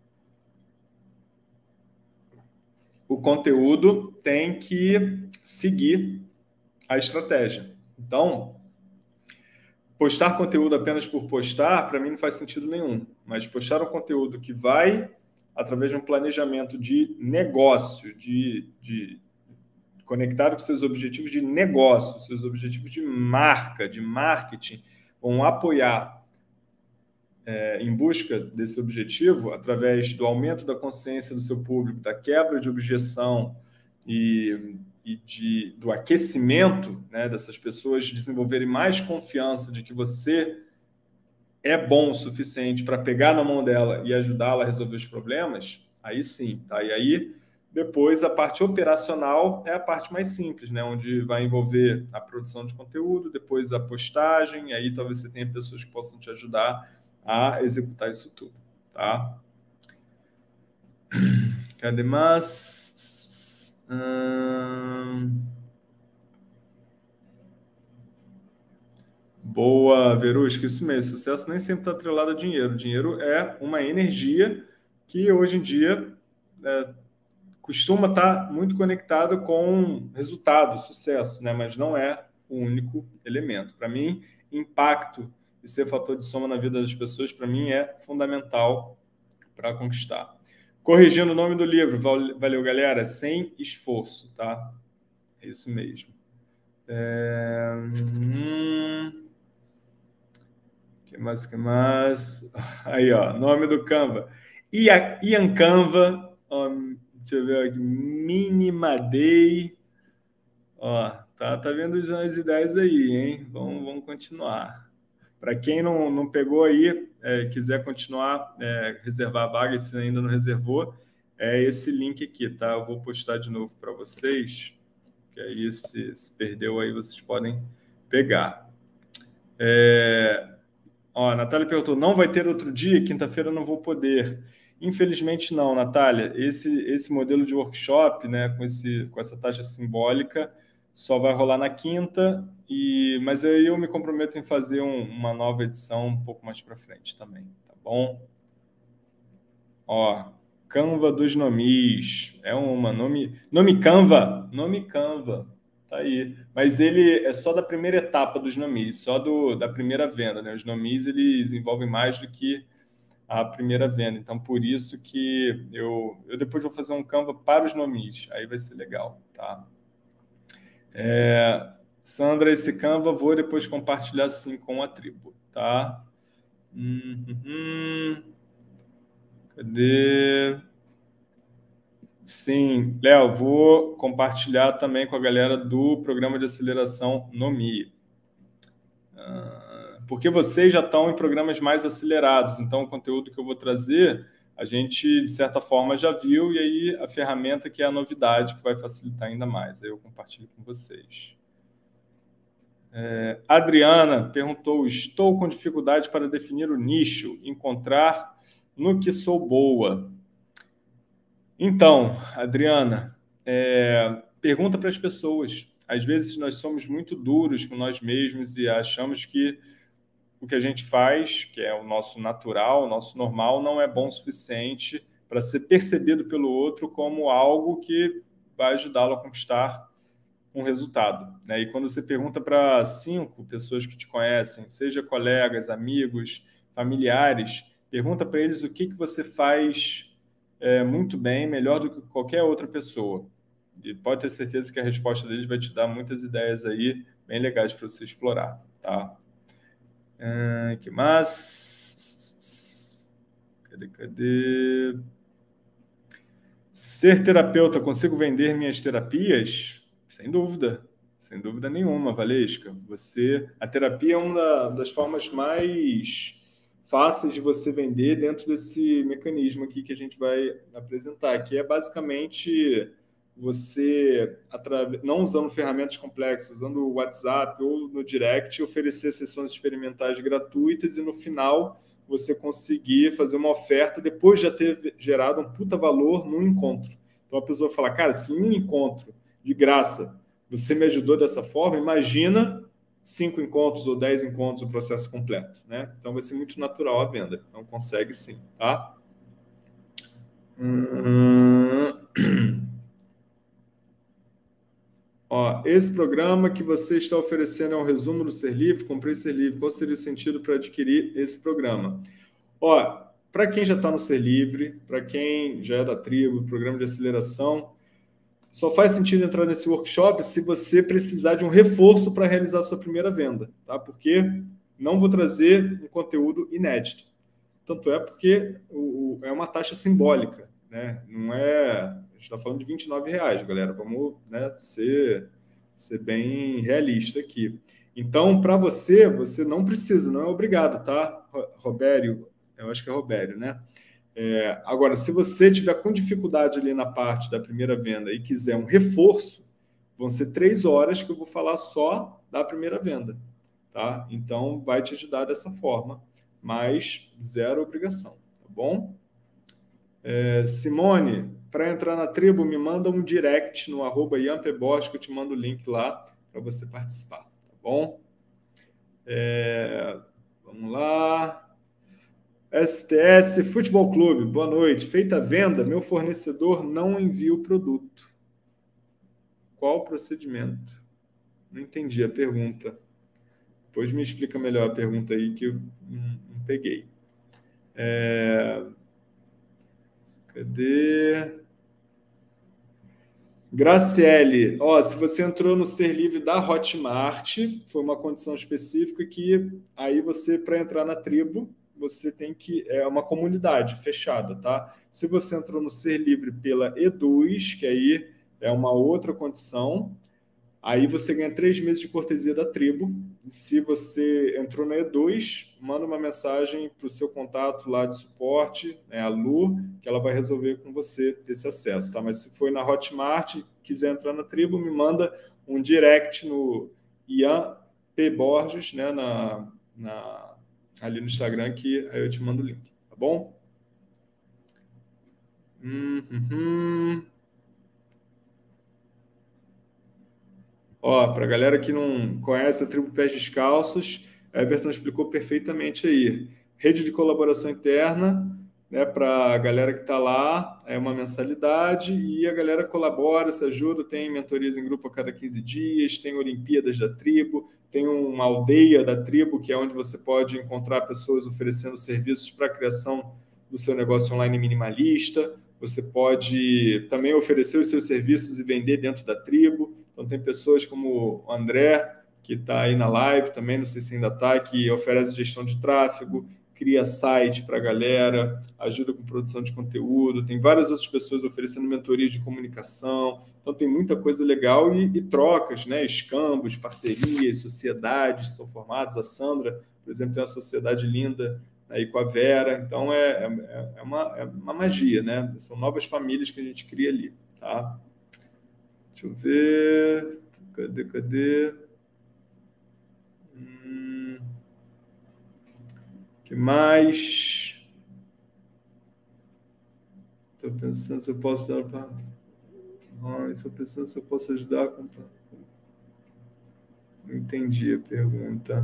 o conteúdo tem que seguir a estratégia. Então, postar conteúdo apenas por postar, para mim, não faz sentido nenhum. Mas postar um conteúdo que vai, através de um planejamento de negócio, de, de conectado com seus objetivos de negócio, seus objetivos de marca, de marketing, vão apoiar é, em busca desse objetivo, através do aumento da consciência do seu público, da quebra de objeção e, e de, do aquecimento, né, dessas pessoas desenvolverem mais confiança de que você é bom o suficiente para pegar na mão dela e ajudá-la a resolver os problemas, aí sim, tá? E aí, depois, a parte operacional é a parte mais simples, né? Onde vai envolver a produção de conteúdo, depois a postagem, e aí talvez você tenha pessoas que possam te ajudar a executar isso tudo, tá? Cadê mais? Hum... Boa, Verusca, isso mesmo. Sucesso nem sempre está atrelado a dinheiro. Dinheiro é uma energia que hoje em dia é, costuma estar muito conectado com resultado, sucesso, né? Mas não é o único elemento. Para mim, impacto e ser fator de soma na vida das pessoas, para mim, é fundamental para conquistar. Corrigindo o nome do livro, valeu, galera, sem esforço, tá? É isso mesmo. É... Hum... Que mais, que mais? Aí, ó, nome do Canva. Ian Canva, ó, deixa eu ver aqui, Minimaday. Ó, tá, tá vendo as ideias aí, hein? Vamos, vamos continuar. Para quem não, não pegou aí, é, quiser continuar, é, reservar a vaga, se ainda não reservou, é esse link aqui, tá? Eu vou postar de novo para vocês, que aí se, se perdeu aí, vocês podem pegar. É... Ó, a Natália perguntou, não vai ter outro dia? Quinta-feira eu não vou poder. Infelizmente não, Natália. Esse, esse modelo de workshop, né, com, esse, com essa taxa simbólica, só vai rolar na quinta, e, mas aí eu me comprometo em fazer um, uma nova edição um pouco mais para frente também, tá bom? Ó, Canva dos nomis. É uma nome... Nome Canva. Nome Canva. Tá aí. Mas ele é só da primeira etapa dos nomis, só do, da primeira venda, né? Os nomis, eles envolvem mais do que a primeira venda. Então, por isso que eu, eu depois vou fazer um Canva para os nomis. Aí vai ser legal, tá? É, Sandra, esse Canva vou depois compartilhar sim com a tribo, tá? Uhum. Cadê? Sim, Léo, vou compartilhar também com a galera do programa de aceleração Nomi. Porque vocês já estão em programas mais acelerados, então o conteúdo que eu vou trazer, a gente, de certa forma, já viu, e aí a ferramenta que é a novidade, que vai facilitar ainda mais. Aí eu compartilho com vocês. É, Adriana perguntou, estou com dificuldade para definir o nicho, encontrar no que sou boa. Então, Adriana, é, pergunta para as pessoas. Às vezes nós somos muito duros com nós mesmos e achamos que o que a gente faz, que é o nosso natural, o nosso normal, não é bom o suficiente para ser percebido pelo outro como algo que vai ajudá-lo a conquistar um resultado, né? E quando você pergunta para cinco pessoas que te conhecem, seja colegas, amigos, familiares, pergunta para eles o que, que você faz é, muito bem, melhor do que qualquer outra pessoa. E pode ter certeza que a resposta deles vai te dar muitas ideias aí bem legais para você explorar, tá? Ah, que mais? Cadê, cadê? Ser terapeuta, consigo vender minhas terapias? Sem dúvida, sem dúvida nenhuma, Valesca. Você, a terapia é uma das formas mais fáceis de você vender dentro desse mecanismo aqui que a gente vai apresentar, que é basicamente você, não usando ferramentas complexas, usando o WhatsApp ou no Direct, oferecer sessões experimentais gratuitas e no final você conseguir fazer uma oferta depois de já ter gerado um puta valor num encontro. Então a pessoa fala, cara, se em um encontro de graça você me ajudou dessa forma, imagina cinco encontros ou dez encontros o processo completo, né? Então vai ser muito natural a venda. Então consegue sim, tá? Hum... Ó, esse programa que você está oferecendo é um resumo do Ser Livre, comprei Ser Livre. Qual seria o sentido para adquirir esse programa? Ó, para quem já está no Ser Livre, para quem já é da tribo, programa de aceleração, só faz sentido entrar nesse workshop se você precisar de um reforço para realizar a sua primeira venda, tá? Porque não vou trazer um conteúdo inédito. Tanto é porque o, o, é uma taxa simbólica, né? Não é... A gente está falando de vinte e nove reais, galera. Vamos, né, ser, ser bem realista aqui. Então, para você, você não precisa, não é obrigado, tá, Robério? Eu acho que é Robério, né? É, agora, se você tiver com dificuldade ali na parte da primeira venda e quiser um reforço, vão ser três horas que eu vou falar só da primeira venda, tá? Então, vai te ajudar dessa forma, mas zero obrigação, tá bom? É, Simone, para entrar na tribo, me manda um direct no arroba iampebos, que eu te mando o link lá para você participar, tá bom? É, vamos lá... S T S Futebol Clube, boa noite. Feita a venda, meu fornecedor não envia o produto. Qual o procedimento? Não entendi a pergunta. Depois me explica melhor a pergunta aí que eu não, não peguei. É... Cadê? Graciele, ó, se você entrou no Ser Livre da Hotmart, foi uma condição específica que aí você, para entrar na tribo, você tem que... É uma comunidade fechada, tá? Se você entrou no Ser Livre pela Eduz, que aí é uma outra condição, aí você ganha três meses de cortesia da tribo. E se você entrou na Eduz, manda uma mensagem para o seu contato lá de suporte, né, a Lu, que ela vai resolver com você esse acesso, tá? Mas se foi na Hotmart e quiser entrar na tribo, me manda um direct no Ian P. Borges, né, na... na ali no Instagram, que aí eu te mando o link, tá bom? Uhum. Ó, para a galera que não conhece a Tribo Pés Descalços, Everton explicou perfeitamente aí. Rede de colaboração interna, né, para a galera que está lá, é uma mensalidade e a galera colabora, se ajuda, tem mentorias em grupo a cada quinze dias, tem Olimpíadas da Tribo, tem uma aldeia da Tribo, que é onde você pode encontrar pessoas oferecendo serviços para a criação do seu negócio online minimalista. Você pode também oferecer os seus serviços e vender dentro da Tribo. Então, tem pessoas como o André, que está aí na live também, não sei se ainda está, que oferece gestão de tráfego, cria site para a galera, ajuda com produção de conteúdo. Tem várias outras pessoas oferecendo mentorias de comunicação. Então, tem muita coisa legal e, e trocas, né? Escambos, parcerias, sociedades são formadas. A Sandra, por exemplo, tem uma sociedade linda aí com a Vera. Então, é, é, é, uma, é uma magia, né? São novas famílias que a gente cria ali, tá? Deixa eu ver. Cadê, cadê? Hum... que mais? Estou pensando se eu posso dar para... Estou pensando se eu posso ajudar com... Não entendi a pergunta.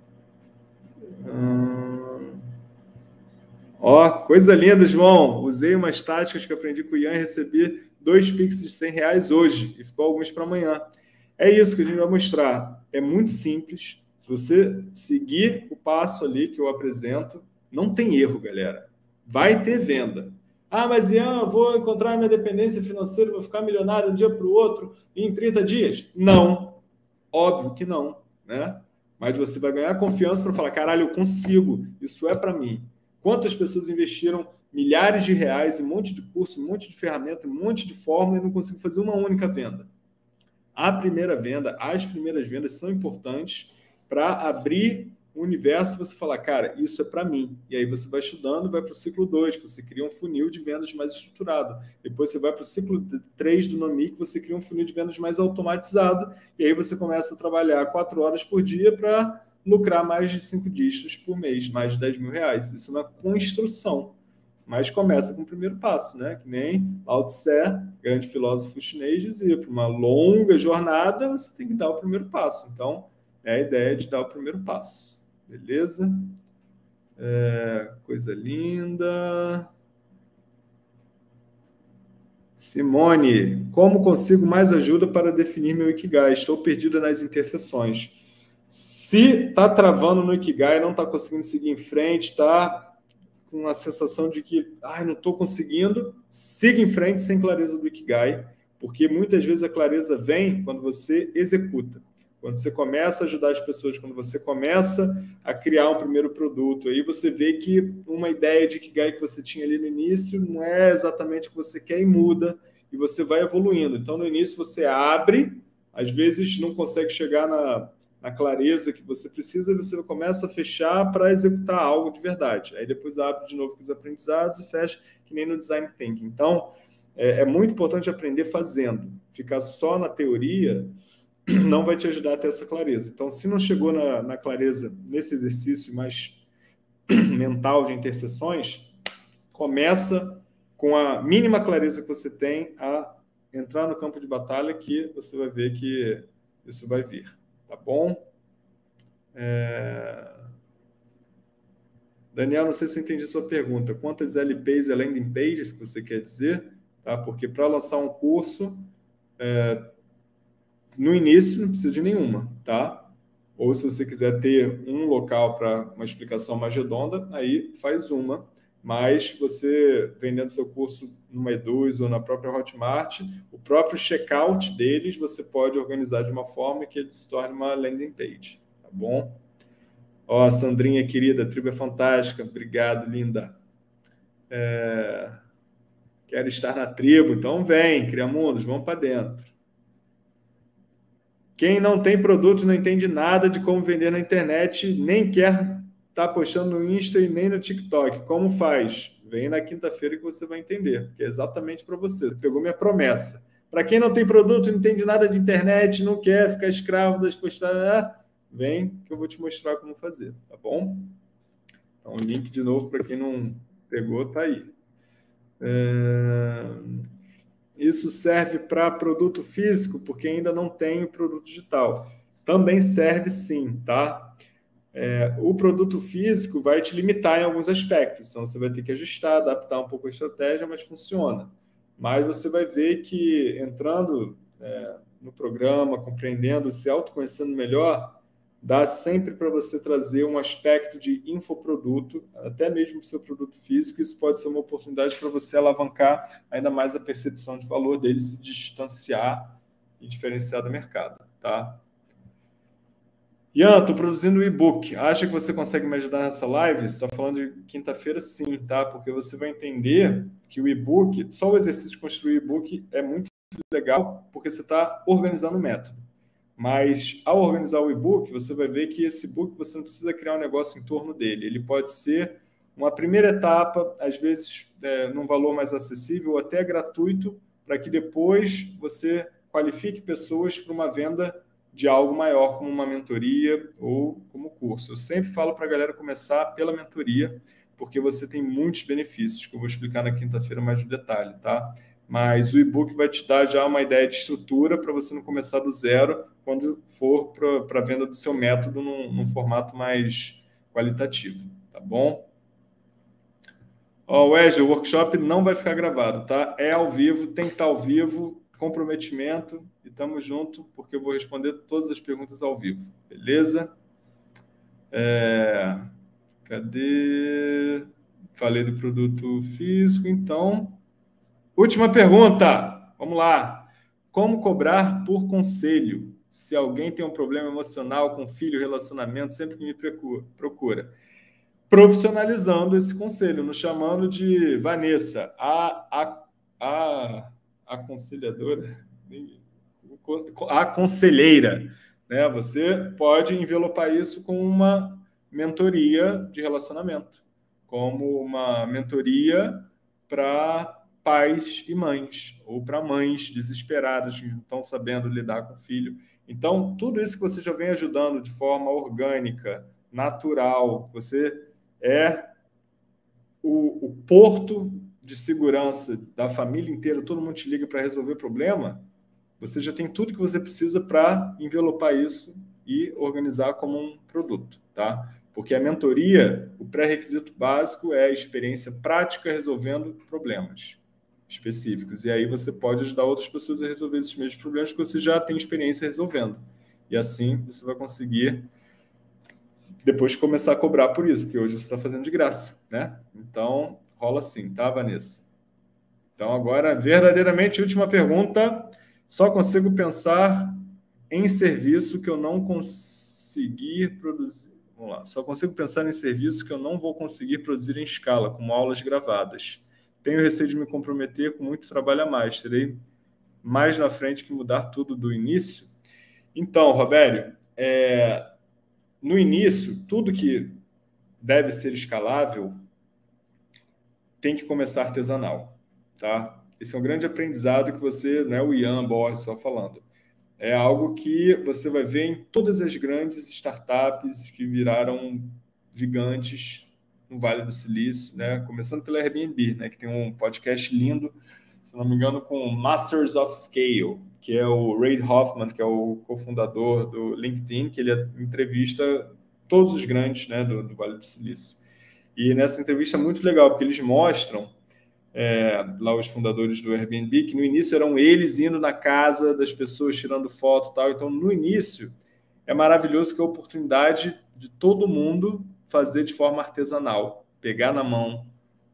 Hum... Ó, coisa linda, João. Usei umas táticas que aprendi com o Ian e recebi dois Pix de cem reais hoje. E ficou alguns para amanhã. É isso que a gente vai mostrar. É muito simples. Se você seguir o passo ali que eu apresento, não tem erro, galera. Vai ter venda. Ah, mas Ian, eu vou encontrar minha dependência financeira, vou ficar milionário de um dia para o outro em trinta dias? Não. Óbvio que não, né? Mas você vai ganhar confiança para falar, caralho, eu consigo. Isso é para mim. Quantas pessoas investiram milhares de reais em um monte de curso, um monte de ferramenta, um monte de fórmula e não conseguiram fazer uma única venda? A primeira venda, as primeiras vendas são importantes para abrir o universo e você falar, cara, isso é para mim. E aí você vai estudando, vai para o ciclo dois, que você cria um funil de vendas mais estruturado. Depois você vai para o ciclo três do Nomi, que você cria um funil de vendas mais automatizado. E aí você começa a trabalhar quatro horas por dia para lucrar mais de cinco dígitos por mês, mais de dez mil reais. Isso é uma construção. Mas começa com o primeiro passo, né? Que nem Lao Tse, grande filósofo chinês, dizia, para uma longa jornada, você tem que dar o primeiro passo. Então, é a ideia de dar o primeiro passo. Beleza? É, coisa linda. Simone, como consigo mais ajuda para definir meu Ikigai? Estou perdida nas interseções. Se está travando no Ikigai, não está conseguindo seguir em frente, está com a sensação de que ai, não estou conseguindo, siga em frente sem clareza do Ikigai, porque muitas vezes a clareza vem quando você executa, quando você começa a ajudar as pessoas, quando você começa a criar um primeiro produto, aí você vê que uma ideia de Ikigai que você tinha ali no início não é exatamente o que você quer e muda, e você vai evoluindo. Então, no início você abre, às vezes não consegue chegar na... na clareza que você precisa, você começa a fechar para executar algo de verdade. Aí depois abre de novo com os aprendizados e fecha, que nem no Design Thinking. Então, é, é muito importante aprender fazendo. Ficar só na teoria não vai te ajudar a ter essa clareza. Então, se não chegou na, na clareza nesse exercício mais mental de interseções, começa com a mínima clareza que você tem a entrar no campo de batalha, que você vai ver que isso vai vir. Tá bom? É... Daniel, não sei se eu entendi sua pergunta. Quantas L Ps e landing pages que você quer dizer? Tá? Porque para lançar um curso, é... no início não precisa de nenhuma, tá? Ou se você quiser ter um local para uma explicação mais redonda, aí faz uma. Mas você, vendendo seu curso numa Eduz ou na própria Hotmart, o próprio checkout deles você pode organizar de uma forma que ele se torne uma landing page, tá bom? Ó, Sandrinha querida, a tribo é fantástica, obrigado, linda. É... Quero estar na tribo, então vem, Criamundos, vamos para dentro. Quem não tem produto não entende nada de como vender na internet, nem quer estar postando no Insta e nem no TikTok. Como faz? Vem na quinta-feira que você vai entender, porque é exatamente para você. Você pegou minha promessa. Para quem não tem produto, não entende nada de internet, não quer ficar escravo das postagens, vem que eu vou te mostrar como fazer, tá bom? Então, o link, de novo, para quem não pegou, está aí. É... Isso serve para produto físico, porque ainda não tem o produto digital. Também serve sim, tá? É, o produto físico vai te limitar em alguns aspectos, então você vai ter que ajustar, adaptar um pouco a estratégia, mas funciona. Mas você vai ver que entrando é, no programa, compreendendo, se autoconhecendo melhor, dá sempre para você trazer um aspecto de infoproduto, até mesmo para o seu produto físico. Isso pode ser uma oportunidade para você alavancar ainda mais a percepção de valor dele, se distanciar e diferenciar do mercado, tá? Ian, estou produzindo um e-book. Acha que você consegue me ajudar nessa live? Você está falando de quinta-feira, sim, tá? Porque você vai entender que o e-book, só o exercício de construir e-book é muito legal, porque você está organizando o método. Mas, ao organizar o e-book, você vai ver que esse e-book você não precisa criar um negócio em torno dele. Ele pode ser uma primeira etapa, às vezes, é, num valor mais acessível, ou até gratuito, para que depois você qualifique pessoas para uma venda de algo maior, como uma mentoria ou como curso. Eu sempre falo para a galera começar pela mentoria, porque você tem muitos benefícios, que eu vou explicar na quinta-feira mais no detalhe, tá? Mas o e-book vai te dar já uma ideia de estrutura para você não começar do zero quando for para a venda do seu método num, num formato mais qualitativo, tá bom? Ó, Wesley, o workshop não vai ficar gravado, tá? É ao vivo, tem que estar ao vivo, comprometimento, e estamos junto, porque eu vou responder todas as perguntas ao vivo, beleza? É... Cadê? Falei do produto físico, então... Última pergunta, vamos lá. Como cobrar por conselho? Se alguém tem um problema emocional com filho, relacionamento, sempre que me procura. Profissionalizando esse conselho, nos chamando de Vanessa, a, a, a, a aconselhadora, a conselheira. Né? Você pode envelopar isso com uma mentoria de relacionamento, como uma mentoria para pais e mães, ou para mães desesperadas que não estão sabendo lidar com o filho. Então, tudo isso que você já vem ajudando de forma orgânica, natural, você é o, o porto de segurança da família inteira, todo mundo te liga para resolver problema, você já tem tudo que você precisa para envelopar isso e organizar como um produto, tá? Porque a mentoria, o pré-requisito básico é a experiência prática resolvendo problemas específicos. E aí você pode ajudar outras pessoas a resolver esses mesmos problemas que você já tem experiência resolvendo. E assim você vai conseguir depois começar a cobrar por isso, porque hoje você está fazendo de graça, né? Então, rola assim, tá, Vanessa? Então, agora, verdadeiramente, última pergunta. Só consigo pensar em serviço que eu não conseguir produzir. Vamos lá. Só consigo pensar em serviço que eu não vou conseguir produzir em escala, como aulas gravadas. Tenho receio de me comprometer com muito trabalho a mais. Terei mais na frente que mudar tudo do início. Então, Robério, é... no início, tudo que deve ser escalável tem que começar artesanal, tá? Esse é um grande aprendizado que você, né, o Ian Borges só falando. É algo que você vai ver em todas as grandes startups que viraram gigantes no Vale do Silício, né? Começando pela Airbnb, né, que tem um podcast lindo, se não me engano, com Masters of Scale, que é o Reid Hoffman, que é o cofundador do LinkedIn, que ele entrevista todos os grandes, né, do, do Vale do Silício. E nessa entrevista é muito legal, porque eles mostram, é, lá os fundadores do Airbnb, que no início eram eles indo na casa das pessoas, tirando foto e tal. Então, no início, é maravilhoso que é a oportunidade de todo mundo fazer de forma artesanal, pegar na mão,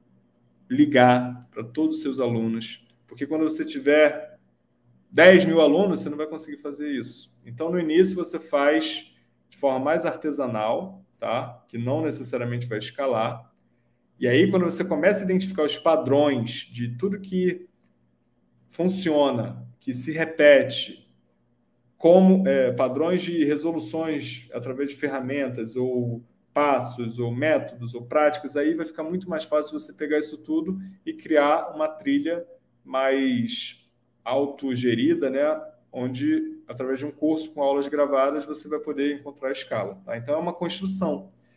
ligar para todos os seus alunos, porque quando você tiver dez mil alunos, você não vai conseguir fazer isso. Então, no início, você faz de forma mais artesanal, tá? Que não necessariamente vai escalar. E aí, quando você começa a identificar os padrões de tudo que funciona, que se repete, como é, padrões de resoluções através de ferramentas, ou passos, ou métodos, ou práticas, aí vai ficar muito mais fácil você pegar isso tudo e criar uma trilha mais autogerida, né? Onde, através de um curso com aulas gravadas, você vai poder encontrar a escala. Tá? Então, é uma construção.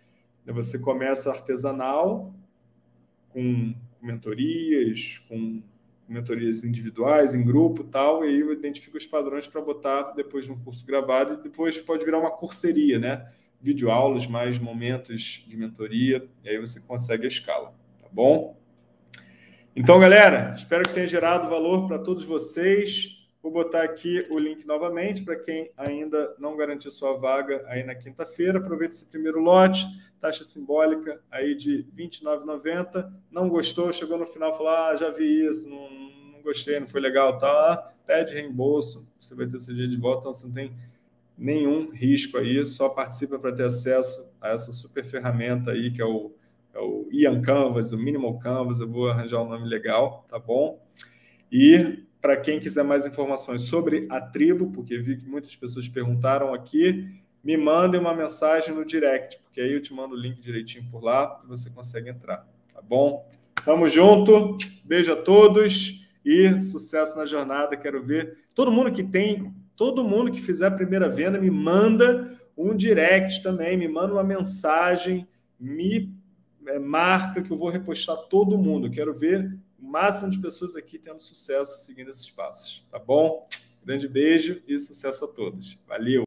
Você começa artesanal, com mentorias, com mentorias individuais, em grupo e tal, e aí eu identifico os padrões para botar depois no curso gravado, e depois pode virar uma curseria, né? Videoaulas, mais momentos de mentoria, e aí você consegue a escala, tá bom? Então, galera, espero que tenha gerado valor para todos vocês. Vou botar aqui o link novamente para quem ainda não garantiu sua vaga aí na quinta-feira. Aproveite esse primeiro lote, taxa simbólica aí de vinte e nove reais e noventa centavos. Não gostou, chegou no final e falou, ah, já vi isso, não, não gostei, não foi legal, tá? Pede reembolso, você vai ter seu dia de volta, então você não tem nenhum risco aí, só participa para ter acesso a essa super ferramenta aí, que é o é o Ian Canvas, o Minimal Canvas, eu vou arranjar um nome legal, tá bom? E para quem quiser mais informações sobre a tribo, porque vi que muitas pessoas perguntaram aqui, me mandem uma mensagem no direct, porque aí eu te mando o link direitinho por lá e você consegue entrar, tá bom? Tamo junto, beijo a todos e sucesso na jornada, quero ver. Todo mundo que tem, todo mundo que fizer a primeira venda, me manda um direct também, me manda uma mensagem, me É, marca que eu vou repostar todo mundo. Quero ver o máximo de pessoas aqui tendo sucesso seguindo esses passos. Tá bom? Grande beijo e sucesso a todos. Valeu!